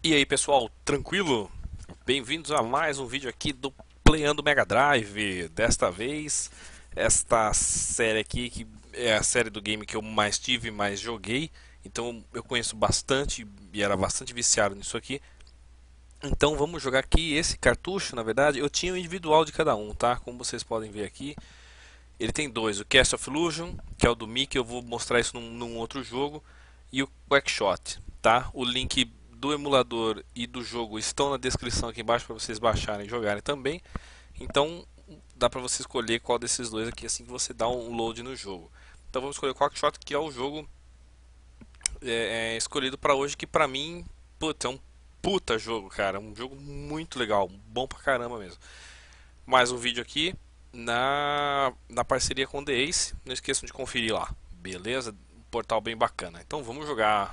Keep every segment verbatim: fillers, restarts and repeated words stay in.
E aí pessoal, tranquilo? Bem-vindos a mais um vídeo aqui do Playando Mega Drive. Desta vez, esta série aqui que é a série do game que eu mais tive, mais joguei. Então eu conheço bastante e era bastante viciado nisso aqui. Então vamos jogar aqui esse cartucho, na verdade, eu tinha o individual de cada um, tá? Como vocês podem ver aqui. Ele tem dois, o Cast of Illusion, que é o do Mickey, eu vou mostrar isso num, num outro jogo, e o Quackshot, tá? O link do emulador e do jogo estão na descrição aqui embaixo para vocês baixarem e jogarem também. Então dá para você escolher qual desses dois aqui assim que você dá um load no jogo. Então vamos escolher o Quackshot, que é o jogo é, é, escolhido para hoje, que pra mim, putz, é um puta jogo, cara, um jogo muito legal, bom pra caramba mesmo. Mais um vídeo aqui na, na parceria com o The Ace. Não esqueçam de conferir lá, beleza? Um portal bem bacana. Então vamos jogar.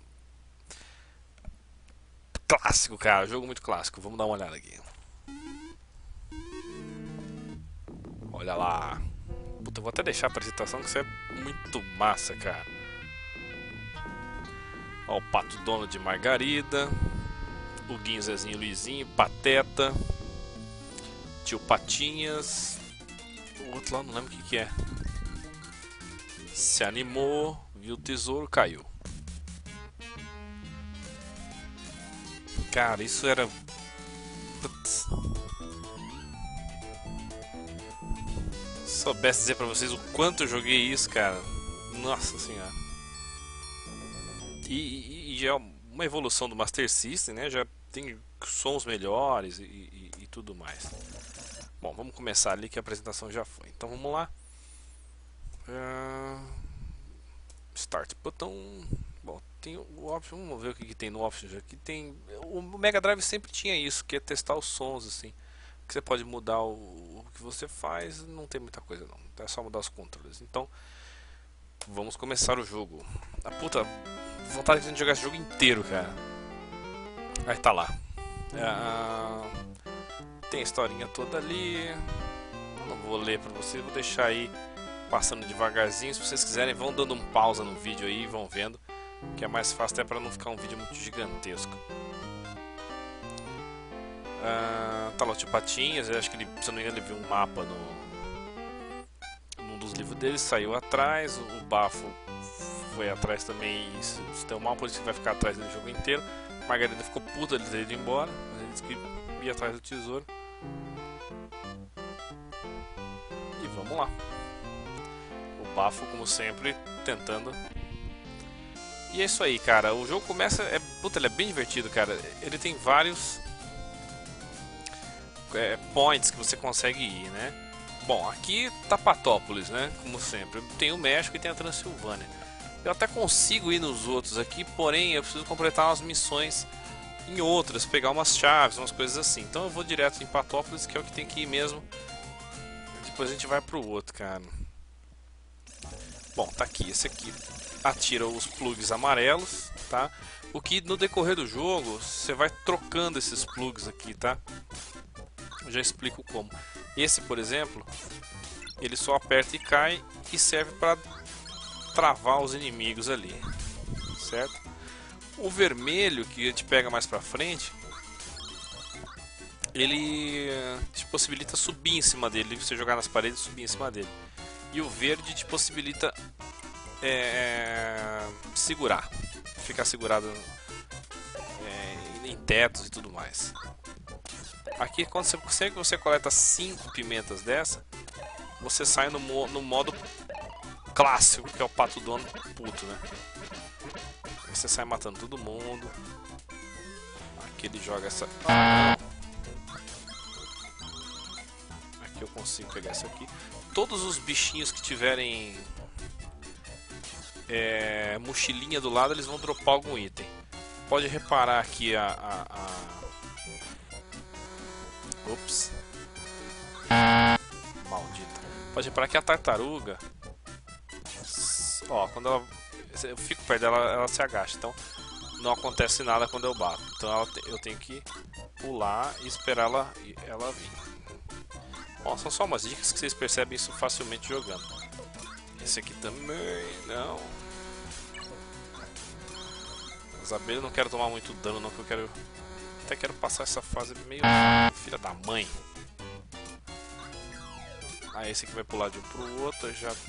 Clássico, cara, jogo muito clássico. Vamos dar uma olhada aqui. Olha lá. Puta, eu vou até deixar a apresentação que isso é muito massa, cara. Ó, o Pato Dono de Margarida, o Guinzezinho Luizinho, Pateta, Tio Patinhas. O outro lá não lembro o que, que é. Se animou, viu o tesouro, caiu. Cara, isso era. Putz. Se soubesse dizer pra vocês o quanto eu joguei isso, cara. Nossa senhora. E, e, e já é uma evolução do Master System, né? Já tem sons melhores e, e, e tudo mais. Bom, vamos começar ali que a apresentação já foi. Então vamos lá. Uh, start botão. Bom, tem o option. Vamos ver o que, que tem no option. Aqui tem. O Mega Drive sempre tinha isso, que é testar os sons assim. Que você pode mudar o, o que você faz. Não tem muita coisa não. É só mudar os controles. Então vamos começar o jogo. A puta vontade de jogar esse jogo inteiro, cara. Aí tá lá. Uh, tem a historinha toda ali. Não vou ler pra vocês, vou deixar aí passando devagarzinho. Se vocês quiserem, vão dando um pausa no vídeo aí e vão vendo. Que é mais fácil até pra não ficar um vídeo muito gigantesco. Uh, tá lá o Tio Patinhas, eu acho que ele, se eu não me engano, ele viu um mapa no, num dos livros dele, saiu atrás. O Bafo foi atrás também e se deu mal, por isso que vai ficar atrás dele o jogo inteiro. Margarida ficou puta de ter ido embora, mas ele disse que ia atrás do tesouro. E vamos lá. O Bafo, como sempre, tentando. E é isso aí, cara. O jogo começa. É, puta, ele é bem divertido, cara. Ele tem vários é, points que você consegue ir, né? Bom, aqui tá Patópolis, né? Como sempre. Tem o México e tem a Transilvânia. Eu até consigo ir nos outros aqui, porém eu preciso completar umas missões em outras, pegar umas chaves, umas coisas assim. Então eu vou direto em Patópolis, que é o que tem que ir mesmo. Depois a gente vai pro outro, cara. Bom, tá aqui, esse aqui atira os plugs amarelos, tá? O que no decorrer do jogo você vai trocando esses plugs aqui, tá? Eu já explico como. Esse, por exemplo, ele só aperta e cai e serve para travar os inimigos ali, certo? O vermelho, que te pega mais pra frente, ele te possibilita subir em cima dele, você jogar nas paredes e subir em cima dele. E o verde te possibilita é, segurar, ficar segurado é, em tetos e tudo mais. Aqui, quando você consegue, você coleta cinco pimentas dessa, você sai no, no modo clássico, que é o Pato Dono puto, né? Aí você sai matando todo mundo. Aqui ele joga essa. Aqui eu consigo pegar isso aqui. Todos os bichinhos que tiverem é, mochilinha do lado, eles vão dropar algum item. Pode reparar aqui a. a, a... Ops. Maldita. Pode reparar que a tartaruga. Ó, quando ela, eu fico perto dela, ela se agacha, então não acontece nada quando eu bato. Então ela, eu tenho que pular e esperar ela, ela vir. Bom, são só umas dicas que vocês percebem isso facilmente jogando. Esse aqui também, não. As abelhas não quero tomar muito dano não, que eu quero... Até quero passar essa fase meio filha da mãe. Ah, esse aqui vai pular de um pro outro, eu já...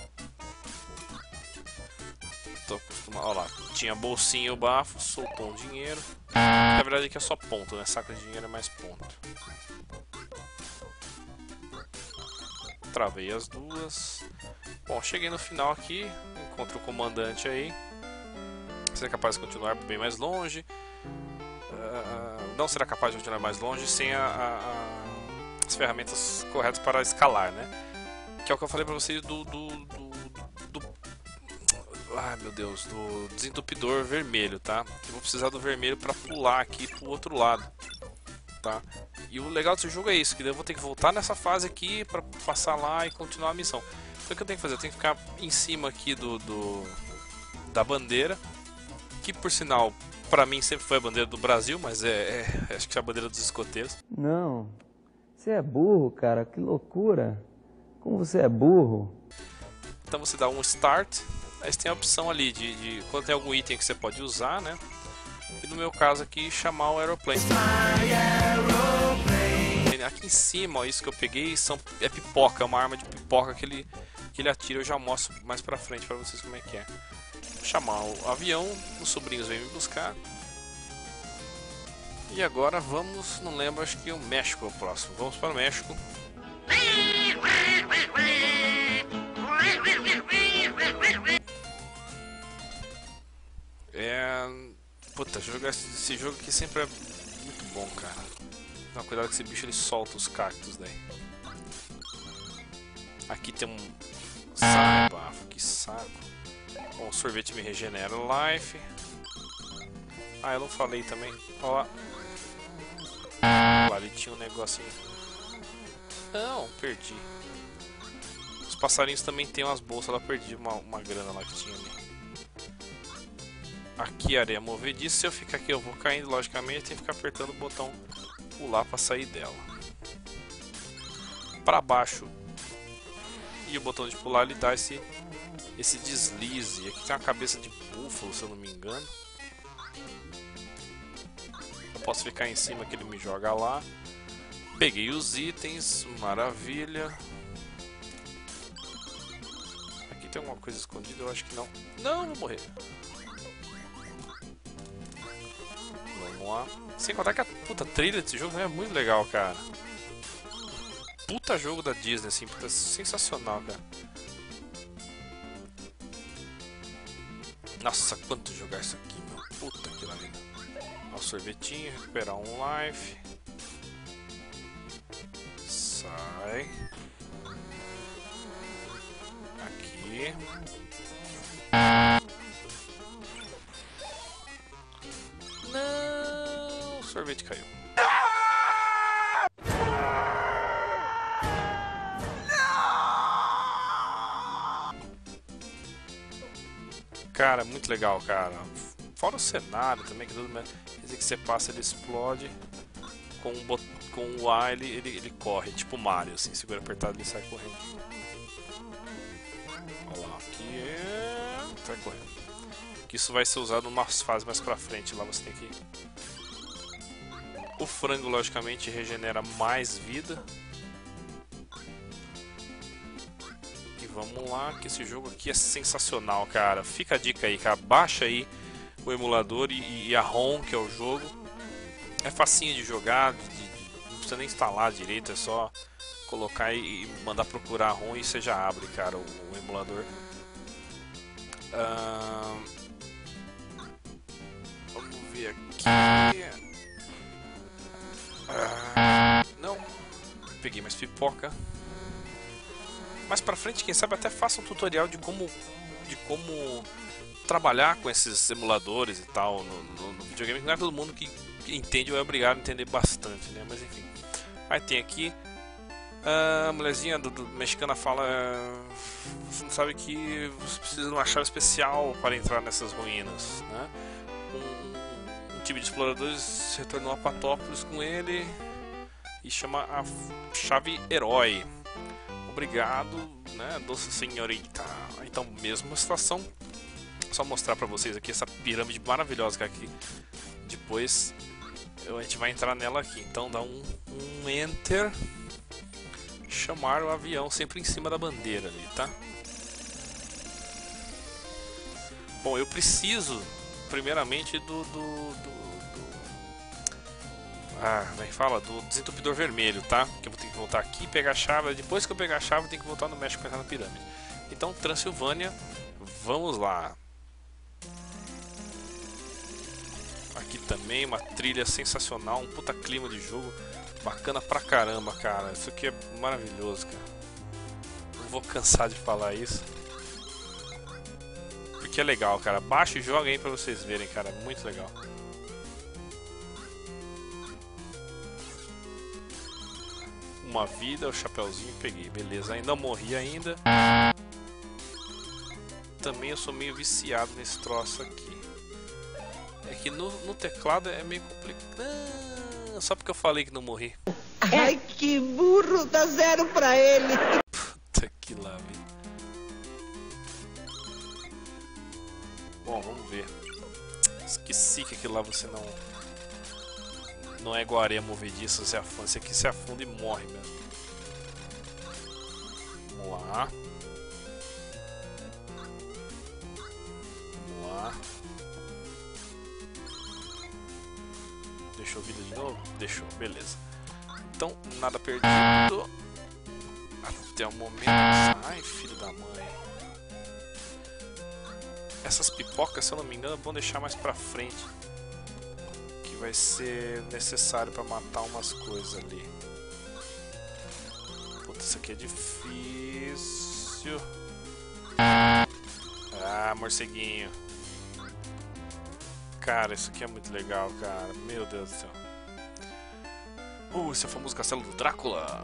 Tô acostumado. Olha lá, tinha bolsinha o bafo, soltou um dinheiro. Na verdade aqui é só ponto, né? Saco de dinheiro é mais ponto. Travei as duas. Bom, cheguei no final aqui, encontro o comandante aí. Será capaz de continuar bem mais longe? Uh, não será capaz de continuar mais longe sem a, a, a, as ferramentas corretas para escalar, né? Que é o que eu falei pra vocês do, do, do, do ai meu Deus, do desentupidor vermelho, tá? Eu vou precisar do vermelho para pular aqui pro outro lado, tá? E o legal desse jogo é isso, que eu vou ter que voltar nessa fase aqui para passar lá e continuar a missão. Então o que eu tenho que fazer? Eu tenho que ficar em cima aqui do, do da bandeira, que por sinal pra mim sempre foi a bandeira do Brasil, mas é, é acho que é a bandeira dos escoteiros. Não, você é burro, cara, que loucura. Como você é burro. Então você dá um start, aí você tem a opção ali de, de quando tem algum item que você pode usar, né? E no meu caso aqui, chamar o aeroplane. Aqui em cima, ó, isso que eu peguei são, é pipoca, é uma arma de pipoca que ele, que ele atira. Eu já mostro mais pra frente pra vocês como é que é. Vou chamar o avião, os sobrinhos vêm me buscar. E agora vamos, não lembro, acho que o México é o próximo. Vamos para o México. É... Puta, jogar esse jogo aqui sempre é muito bom, cara. Não, cuidado que esse bicho ele solta os cactos daí. Aqui tem um... Sai, bafo, que saco. Bom, o sorvete me regenera life. Ah, eu não falei também. Olha lá. Lá ali tinha um negocinho. Não, perdi. Os passarinhos também tem umas bolsas lá, perdi uma, uma grana lá que tinha ali. Aqui areia movediça, se eu ficar aqui eu vou caindo, logicamente, tem que ficar apertando o botão pular para sair dela. Para baixo e o botão de pular ele dá esse, esse deslize. Aqui tem uma cabeça de búfalo, se eu não me engano. Eu posso ficar em cima que ele me joga lá. Peguei os itens, maravilha. Aqui tem alguma coisa escondida, eu acho que não. Não, vou morrer. Vamos lá. Sem contar que a puta trilha desse jogo é muito legal, cara. Puta jogo da Disney, assim, puta, sensacional, cara. Nossa, quanto jogar isso aqui, meu. Puta que lá vida. Ó, sorvetinho, recuperar um life. Sai. Aqui. Não, o sorvete caiu. Cara, muito legal, cara. Fora o cenário também, que tudo mais. Quer dizer que você passa, ele explode. Com o, bot... com o A ele, ele, ele corre, tipo Mario, assim, segura apertado ele sai correndo. Olha lá, aqui é... sai correndo. Que isso vai ser usado umas fases mais pra frente, lá você tem que... O frango, logicamente, regenera mais vida. E vamos lá, que esse jogo aqui é sensacional, cara. Fica a dica aí, cara. Baixa aí o emulador e, e a ROM, que é o jogo. É facinho de jogar, de, de, não precisa nem instalar direito, é só colocar e, e mandar procurar a ROM e você já abre, cara, o, o emulador. Uh, vamos ver aqui. Uh, não, peguei mais pipoca. Mais pra frente, quem sabe até faça um tutorial de como, de como trabalhar com esses emuladores e tal no, no, no videogame. Não é todo mundo que entende ou é obrigado a entender bastante, né? Mas enfim. Aí tem aqui a mulherzinha do, do mexicana fala: você não sabe que você precisa de uma chave especial para entrar nessas ruínas, né? Um, um time de exploradores retornou a Patópolis com ele e chama a chave herói. Obrigado, né, doce senhorita. Então, mesma situação. só mostrar pra vocês aqui essa pirâmide maravilhosa que aqui. Depois a gente vai entrar nela aqui. Então dá um, um enter. Chamar o avião sempre em cima da bandeira ali, tá? Bom, eu preciso primeiramente do, do, do, do ah, como é que fala? Do desentupidor vermelho, tá? Que eu vou ter que voltar aqui e pegar a chave. Depois que eu pegar a chave, eu tenho que voltar no México para entrar na pirâmide. Então, Transilvânia, vamos lá. Aqui também uma trilha sensacional, um puta clima de jogo. Bacana pra caramba, cara. Isso aqui é maravilhoso, cara. Não vou cansar de falar isso. Porque é legal, cara. Baixa e joga aí pra vocês verem, cara. É muito legal. Uma vida, o chapeuzinho peguei. Beleza, ainda morri ainda. Também eu sou meio viciado nesse troço aqui. É que no, no teclado é meio complicado. Só porque eu falei que não morri. Ai, que burro, dá zero pra ele. Puta que lá, velho. Bom, vamos ver. Esqueci que aquilo lá você não... Não é igual areia movediça, você afunda. Esse aqui se afunda e morre mesmo. Vamos lá. Vamos lá. Deixou vida de novo? Deixou, beleza. Então, nada perdido. Até o momento. Ai, filho da mãe. Essas pipocas, se eu não me engano, vão deixar mais pra frente. Que vai ser necessário pra matar umas coisas ali. Puta, isso aqui é difícil. Ah, morceguinho. Cara, isso aqui é muito legal, cara. Meu Deus do céu. Uh, esse é o famoso castelo do Drácula.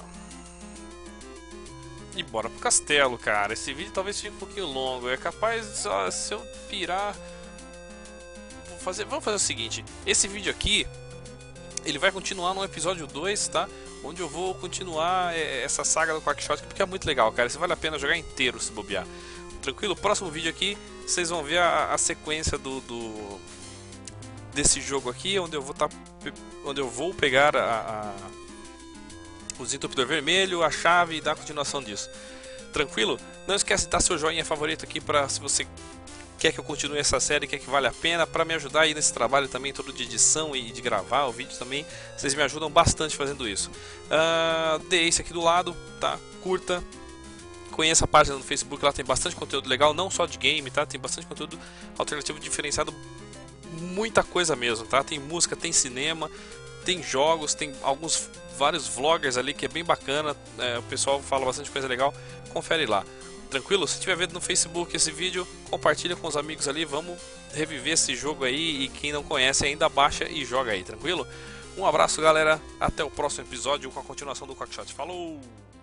E bora pro castelo, cara. Esse vídeo talvez fique um pouquinho longo. É capaz, ó, se eu pirar... Vou fazer... Vamos fazer o seguinte. Esse vídeo aqui, ele vai continuar no episódio dois, tá? Onde eu vou continuar essa saga do Quackshot, porque é muito legal, cara. Isso vale a pena jogar inteiro se bobear. Tranquilo? Próximo vídeo aqui, vocês vão ver a, a sequência do... do... desse jogo aqui, onde eu vou tá, onde eu vou pegar a, a, o desentupidor vermelho, a chave e dar a continuação disso. Tranquilo? Não esquece de dar seu joinha favorito aqui para se você quer que eu continue essa série, quer que vale a pena, para me ajudar aí nesse trabalho também todo de edição e de gravar o vídeo também. Vocês me ajudam bastante fazendo isso. Uh, dê esse aqui do lado, tá? Curta. Conheça a página no Facebook, lá tem bastante conteúdo legal, não só de game, tá? Tem bastante conteúdo alternativo diferenciado. Muita coisa mesmo, tá? Tem música, tem cinema, tem jogos, tem alguns vários vloggers ali que é bem bacana. É, o pessoal fala bastante coisa legal. Confere lá. Tranquilo? Se estiver vendo no Facebook esse vídeo, compartilha com os amigos ali. Vamos reviver esse jogo aí. E quem não conhece ainda, baixa e joga aí. Tranquilo? Um abraço, galera. Até o próximo episódio com a continuação do Quackshot. Falou!